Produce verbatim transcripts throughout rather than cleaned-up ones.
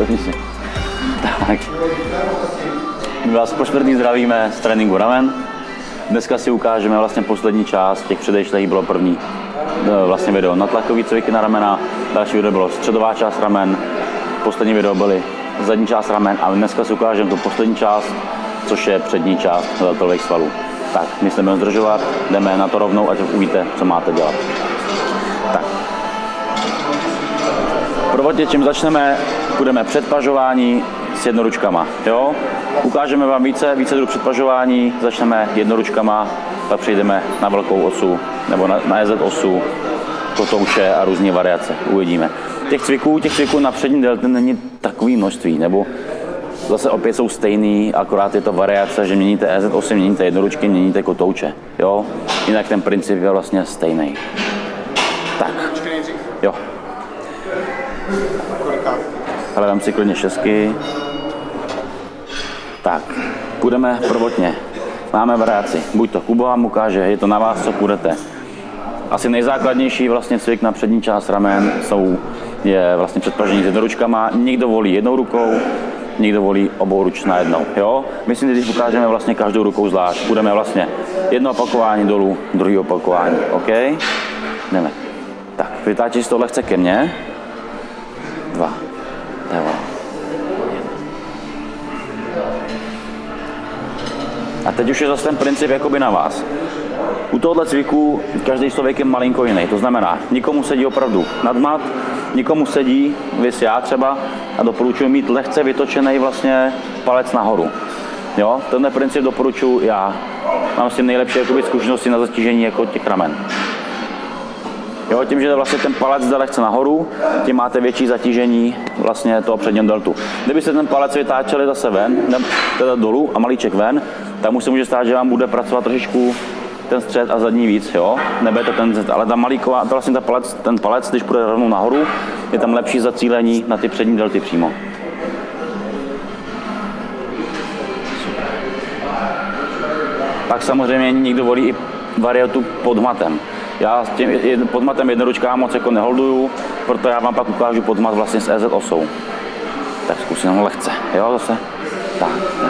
Sedni si. Tak. My vás po čtvrtý zdravíme z tréninku ramen. Dneska si ukážeme vlastně poslední část, těch předešlých bylo první vlastně video na tlakový cviky na ramena, další video bylo středová část ramen, poslední video byly zadní část ramen a dneska si ukážeme tu poslední část, což je přední část deltoidových svalů. Tak, my se budeme zdržovat, jdeme na to rovnou, ať uvidíte, co máte dělat. Tak. Prvotně, čím začneme, budeme předpažování s jednoručkama. Jo? Ukážeme vám více, více druhů předpažování, začneme jednoručkama, pak přejdeme na velkou osu, nebo na, na E Z osu, kotouče a různé variace. Uvidíme. Těch cviků, těch cviků na přední delty není takový množství, nebo zase opět jsou stejný, akorát je to variace, že měníte E Z osy, měníte jednoručky, měníte kotouče. Jo? Jinak ten princip je vlastně stejný. Tak. Jo. Hledám si klidně šestky. Tak, půjdeme prvotně. Máme variaci. Buď to Kuba vám ukáže, je to na vás, co půjdete. Asi nejzákladnější vlastně cvik na přední část ramen jsou, je vlastně předpažení s jednoručkama. Někdo volí jednou rukou, někdo volí obou ruč na jednou. Jo? Myslím, že když ukážeme vlastně každou rukou zvlášť, půjdeme vlastně jedno opakování dolů, druhé opakování. OK? Jdeme. Tak, vytáčíš si to lehce ke mně. Dva. Evo. A teď už je zase ten princip jakoby na vás. U tohohle cviku každý člověk je malinko jiný. To znamená, nikomu sedí opravdu nad mat, nikomu sedí, vys já třeba, a doporučuji mít lehce vytočený vlastně palec nahoru. Jo, tenhle princip doporučuji já. Mám s tím nejlepší jakoby zkušenosti na zatížení jako těch ramen. Jo, tím, že vlastně ten palec jde lehce nahoru, tím máte větší zatížení vlastně toho předního deltu. Kdybyste ten palec vytáčeli zase ven, teda dolů a malíček ven, tak už se může stát, že vám bude pracovat trošičku ten střed a zadní víc, jo? Nebude to ten zet, ale ta malíková, to vlastně ta palec, ten palec, když půjde rovnou nahoru, je tam lepší zacílení na ty přední delty přímo. Pak samozřejmě někdo volí i variantu pod matem. Já s tím pod matem jednoručkám moc jako neholduju, proto já vám pak ukážu pod mat vlastně s E Z osou. Tak zkusím lehce, jo, zase. Tak, tak.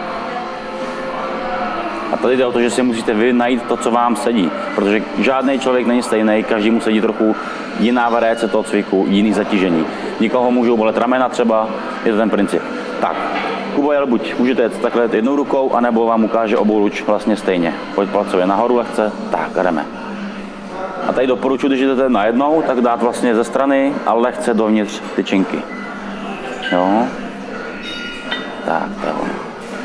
A tady jde o to, že si musíte vy najít to, co vám sedí, protože žádný člověk není stejný, každý mu sedí trochu jiná variace toho cviku, jiný zatížení. Nikoho můžou bolet ramena třeba, je to ten princip. Tak, Kubo jel buď můžete jet takhle jednou rukou, anebo vám ukáže obou ruč vlastně stejně. Pojď palcově nahoru lehce, tak, jdeme. A tady doporučuji, když jdete najednou, tak dát vlastně ze strany a lehce dovnitř tyčinky. Jo. Tak, to je ono.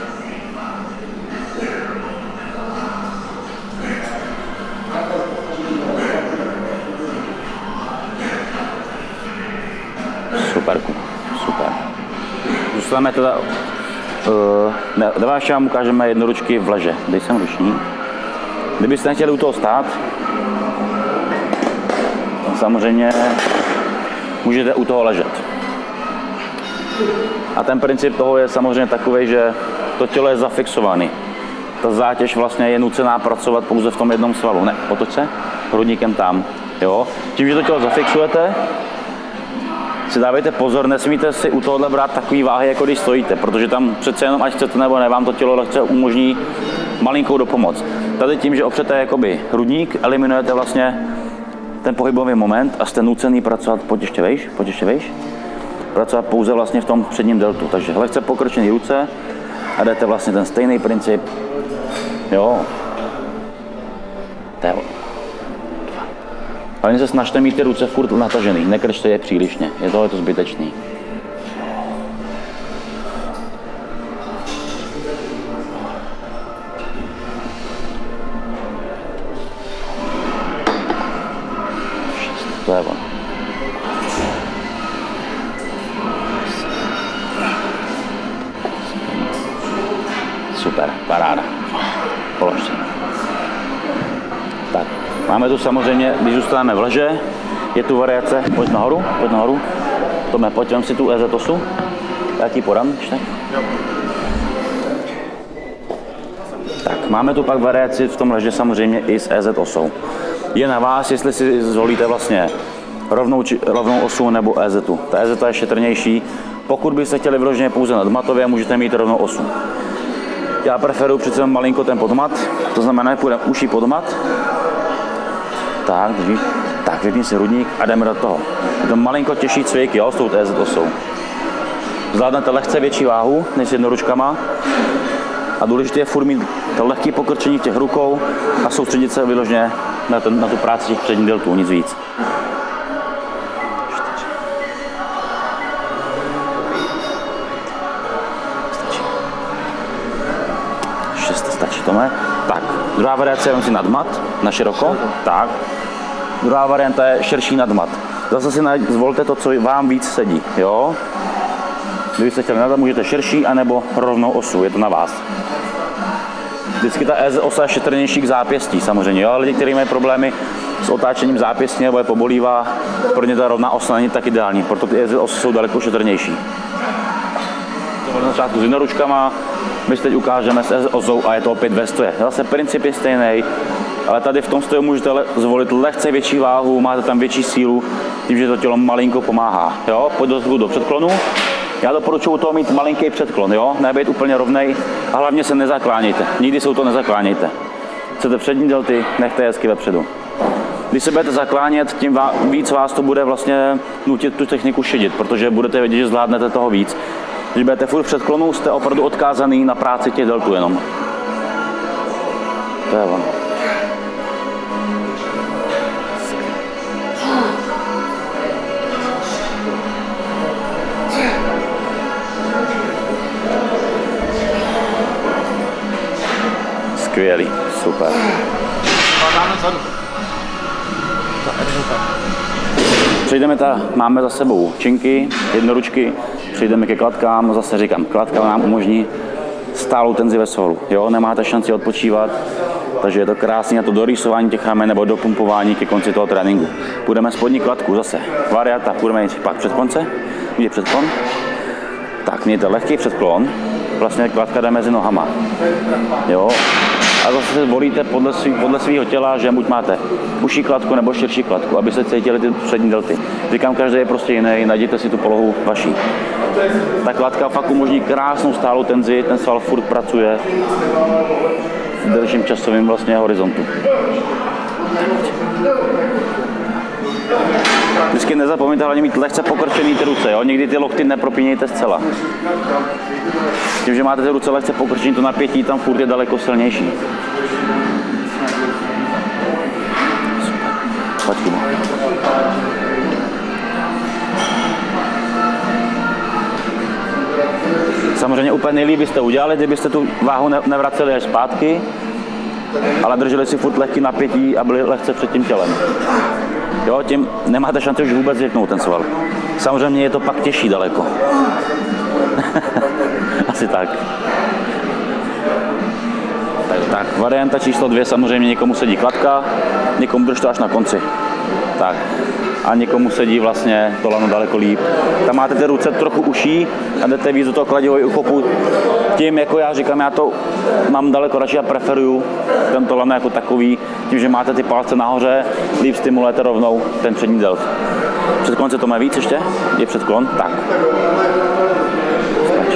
Super, super. Zůstaneme teda, uh, ne, dáváš vám ukážeme jednoručky v leže. Dej sem ruční. Kdybyste nechtěli u toho stát, samozřejmě můžete u toho ležet. A ten princip toho je samozřejmě takový, že to tělo je zafixované. Ta zátěž vlastně je nucená pracovat pouze v tom jednom svalu. Ne, otoč se hrudníkem tam. Jo? Tím, že to tělo zafixujete, si dávejte pozor, nesmíte si u tohohle brát takový váhy, jako když stojíte, protože tam přece jenom, ať chcete nebo ne, vám to tělo lehce umožní malinkou dopomoc. Tady tím, že opřete jakoby hrudník, eliminujete vlastně ten pohybový moment a jste nucený pracovat, pojď ještě vejš, pojď ještě vejš, pracovat pouze vlastně v tom předním deltu. Takže lehce pokročený ruce a jdete vlastně ten stejný princip. Jo. To je ono. Ale se snažte mít ty ruce furt natažený, nekrčte je přílišně, je to, je to zbytečný. To je ono. Super, paráda. Položte. Tak, máme tu samozřejmě, když zůstaneme v leže, je tu variace, pojď nahoru, pojď nahoru. Tome, pojď, vem si tu E Z osu. Já ti podám, ještě. Tak, máme tu pak variaci v tom leže samozřejmě i s E Z osou. Je na vás, jestli si zvolíte vlastně rovnou, či, rovnou osu nebo E Z. Ta E Z je šetrnější, Pokud byste chtěli vyloženě pouze nadmatově, můžete mít rovnou osu. Já preferuji přece malinko ten podmat, to znamená, že půjdeme uší podmat. Tak, drží. Tak, vypni si hrudník a jdeme do toho. Je to malinko těžší cvik, jo, s tou T Z osou. Zvládnete lehce větší váhu, než s jednoručkama. A důležité je furt mít to lehké pokrčení v těch rukou a soustředit se vyloženě na, ten, na tu práci těch předních deltů, nic víc. Šest stačí tome. Tak, druhá variace je si nadmat, na široko. Tak. Druhá varianta je širší nadmat. Zase si zvolte to, co vám víc sedí, jo. Kdybyste chtěli nadmat, můžete širší, anebo rovnou osu, je to na vás. Vždycky ta E Z osa je šetrnější k zápěstí, samozřejmě, jo, ale lidi, kteří mají problémy s otáčením zápěstí nebo je pobolívá, pro ně ta rovná osa není tak ideální, proto ty E Z osy jsou daleko šetrnější. Na začátku s jednoručkama, my si teď ukážeme s E Z osou a je to opět ve stoje. Zase princip je stejný, ale tady v tom stoju můžete zvolit lehce větší váhu, máte tam větší sílu, tím, že to tělo malinko pomáhá. Jo, pojď do, do předklonu. Já doporučuji u toho mít malinký předklon, jo, nebejt úplně rovnej a hlavně se nezaklánějte. Nikdy se u toho nezaklánějte. Chcete přední delty, nechte hezky vepředu. Když se budete zaklánět, tím víc vás to bude vlastně nutit tu techniku šidit, protože budete vědět, že zvládnete toho víc. Když budete furt v předklonu, jste opravdu odkázaný na práci těch deltů jenom. To je ono. Skvělý, super. Přejdeme ta, máme za sebou činky, jednoručky, přejdeme ke kladkám, zase říkám, kladka nám umožní stálou tenzi ve svalu, jo, nemáte šanci odpočívat, takže je to krásné na to dorýsování těch ramen nebo dopumpování ke konci toho tréninku. Půjdeme spodní kladku, zase varianta, půjdeme pak před konce, kde je předklon, tak mějte lehký předklon, vlastně kladka jde mezi nohama, jo. A zase se volíte podle, svý, podle svého těla, že buď máte uší kladku nebo širší kladku, aby se cítili ty přední delty. Říkám, každý je prostě jiný, najděte si tu polohu vaší. Ta kladka fakt umožní krásnou stálou tenzi, ten sval furt pracuje v delším časovém vlastně horizontu. Vždycky nezapomeňte hlavně mít lehce pokrčený ty ruce, jo? Nikdy ty lokty nepropínějte zcela. Tím, že máte ty ruce lehce pokrčený, to napětí tam furt je daleko silnější. Super. Samozřejmě úplně nejlíp byste udělali, kdybyste tu váhu nevraceli až zpátky, ale drželi si furt lehký napětí a byli lehce před tím tělem. Jo, tím nemáte šanci už vůbec zvyknout ten sval. Samozřejmě je to pak těžší daleko. Asi tak. tak. Tak, varianta číslo dvě, samozřejmě někomu sedí kladka, někomu drž to až na konci. Tak. A někomu sedí vlastně to lano daleko líp. Tam máte ty ruce trochu uší a jdete víc do toho kladivého uchopu. Tím, jako já říkám, já to mám daleko radši a preferuju tento lano jako takový, tím, že máte ty palce nahoře, líp stimulujete rovnou ten přední delt. Před konce to má víc ještě? Je předklon? Tak. Stačí.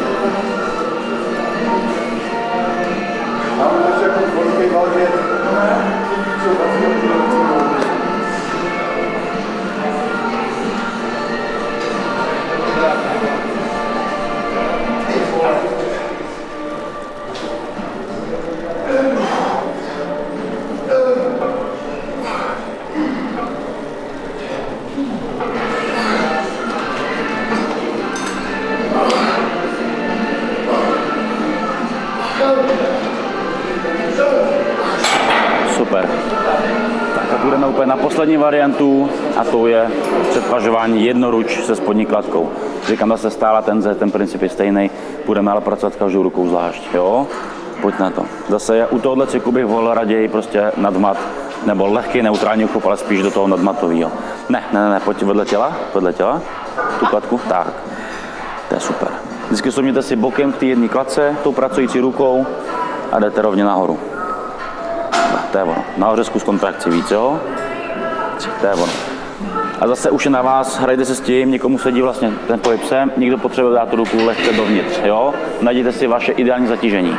Super. Tak a půjdeme úplně na poslední variantu a to je předpažování jednoruč se spodní kladkou. Říkám, zase stála tenze, ten princip je stejný, budeme ale pracovat každou rukou zvlášť, jo? Pojď na to. Zase je, u tohohle cviku bych volil raději prostě nadmat, nebo lehký neutrální uchop, ale spíš do toho nadmatového. Ne, ne, ne, ne, pojď vedle těla, vedle těla, tu kladku, tak. To je super. Vždycky sumněte si bokem k té jedné kladce, tou pracující rukou a jdete rovně nahoru. To je ono. Nahoře zkus kontrakci víc, jo? To je ono. A zase už je na vás, hrajte se s tím, někomu sedí vlastně ten pohyb sem, někdo potřebuje dát tu ruku lehce dovnitř, jo? Najděte si vaše ideální zatížení.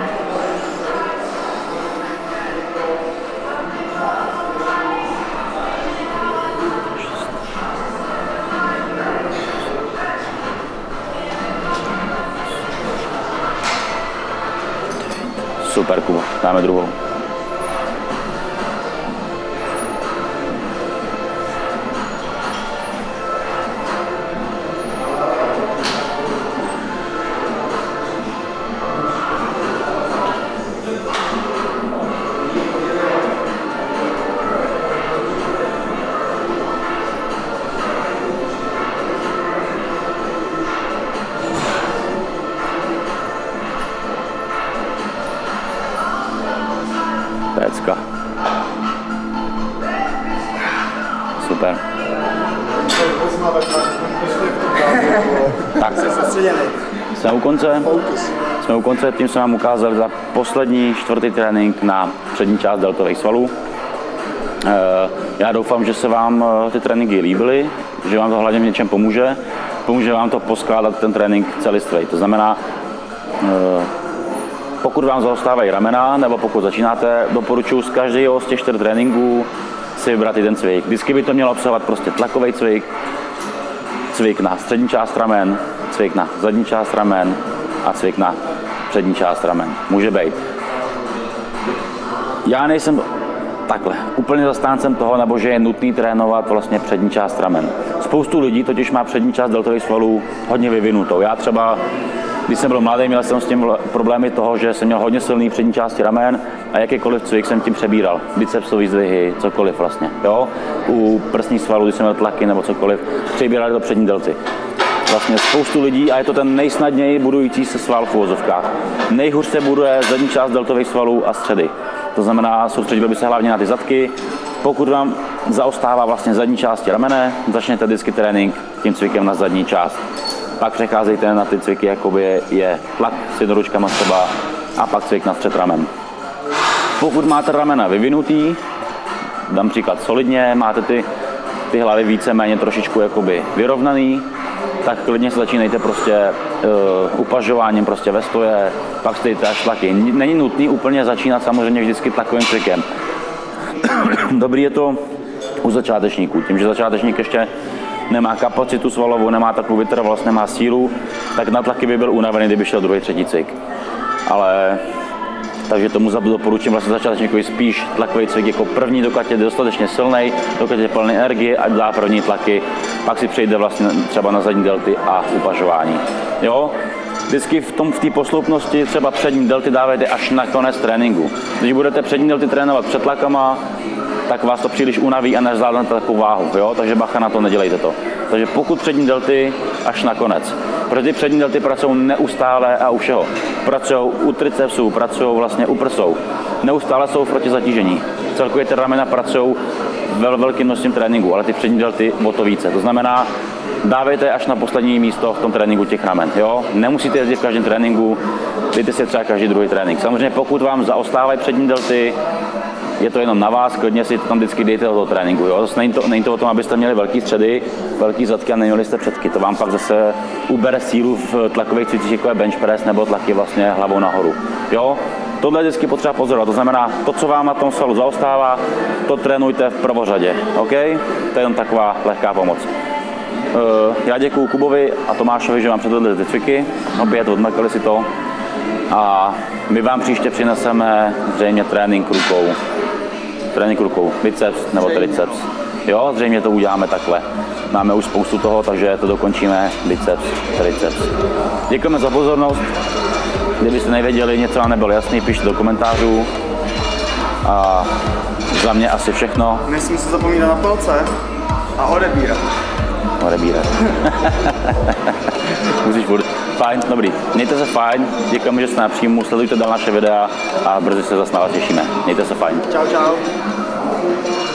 Super, Kubo, dáme druhou. Pecka. Super. Tak, jsme u konce. Jsme u konce, tím jsem vám ukázal za poslední čtvrtý trénink na přední část deltových svalů. Já doufám, že se vám ty tréninky líbily, že vám to hlavně v něčem pomůže. Pomůže vám to poskládat ten trénink celistvý. To znamená, pokud vám zaostávají ramena, nebo pokud začínáte, doporučuji z každého z těch čtyř tréninků si vybrat jeden cvik. Vždycky by to mělo obsahovat prostě tlakový cvik, cvik na střední část ramen, cvik na zadní část ramen a cvik na přední část ramen. Může být. Já nejsem takhle úplně zastáncem toho, nebo že je nutný trénovat vlastně přední část ramen. Spoustu lidí totiž má přední část deltových svalů hodně vyvinutou. Já třeba, když jsem byl mladý, měl jsem s tím problémy toho, že jsem měl hodně silný přední části ramen a jakýkoliv cvik jsem tím přebíral. Bicepsový zdvihy, cokoliv vlastně. Jo? U prsních svalů, když jsem měl tlaky nebo cokoliv, přebírali do přední delty. Vlastně spoustu lidí, a je to ten nejsnadněji budující se sval v uvozovkách. Nejhůř se buduje zadní část deltových svalů a středy. To znamená, soustředil by se hlavně na ty zadky. Pokud vám zaostává vlastně zadní části ramene, začněte vždycky trénink tím cvikem na zadní část. Pak přecházejte na ty cviky, jakoby je tlak s jednoručkama třeba a pak cvik na střed ramen. Pokud máte ramena vyvinutý, dám příklad solidně, máte ty, ty hlavy víceméně trošičku jakoby vyrovnaný, tak klidně se začínejte prostě uh, upažováním prostě ve stoje, pak stejte až tlaky. Není nutný úplně začínat samozřejmě vždycky tlakovým cvikem. Dobrý je to u začátečníků, tím, že začátečník ještě nemá kapacitu svalovou, nemá takovou vytrvalost, nemá sílu, tak na tlaky by byl unavený, kdyby šel druhý, třetí cvik. Ale takže tomu doporučím vlastně začátečníkovi spíš tlakový cvik jako první, dokud je dostatečně silný, dokud je plný energie, ať dá první tlaky, pak si přejde vlastně třeba na zadní delty a upažování. Jo? Vždycky v tom v té posloupnosti třeba přední delty dávejte až na konec tréninku. Když budete přední delty trénovat před tlakama, tak vás to příliš unaví a nezvládnete takovou váhu, jo? Takže bacha na to, nedělejte to. Takže pokud přední delty, až na konec. Protože ty přední delty pracují neustále a u všeho. Pracují u tricepsů, pracují vlastně u prsou. Neustále jsou proti zatížení. Celkově ty ramena pracují vel, velkým množstvím tréninku, ale ty přední delty o to více. To znamená, dávejte až na poslední místo v tom tréninku těch ramen. Jo? Nemusíte jezdit v každém tréninku, dejte si třeba každý druhý trénink. Samozřejmě pokud vám zaostávají přední delty, je to jenom na vás, klidně si to tam vždycky dejte do toho tréninku. Jo? Zase není, to, není to o tom, abyste měli velký středy, velký zadky a neměli jste předky. To vám pak zase ubere sílu v tlakových cvicích, jako je bench press nebo tlaky vlastně hlavou nahoru. Jo? Tohle je vždycky potřeba pozorovat, to znamená, to, co vám na tom svalu zaostává, to trénujte v prvořadě. OK? To je jenom taková lehká pomoc. Já děkuju Kubovi a Tomášovi, že vám předvedli ty cviky, opět odmakali si to a my vám příště přineseme zřejmě trénink rukou. Trénink rukou, biceps nebo triceps. Jo, zřejmě to uděláme takhle. Máme už spoustu toho, takže to dokončíme biceps, triceps. Děkujeme za pozornost. Kdybyste nevěděli, něco vám nebylo jasný, pište do komentářů. A za mě asi všechno. Nesmí se zapomínat na palce a odebírat. Odebírat. Musíš furt. Fajn, dobrý. Mějte se fajn, děkujeme, že jste na příjmu, sledujte dál naše videa a brzy se zase na vás těšíme. Mějte se fajn. Čau, čau.